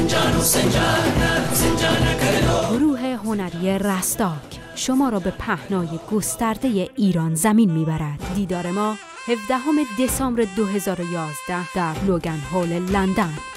گروه هنری رستاک شما را به پهنای گسترده ایران زمین میبرد. دیدار ما 17 دسامبر 2011 در لوگان هال لندن.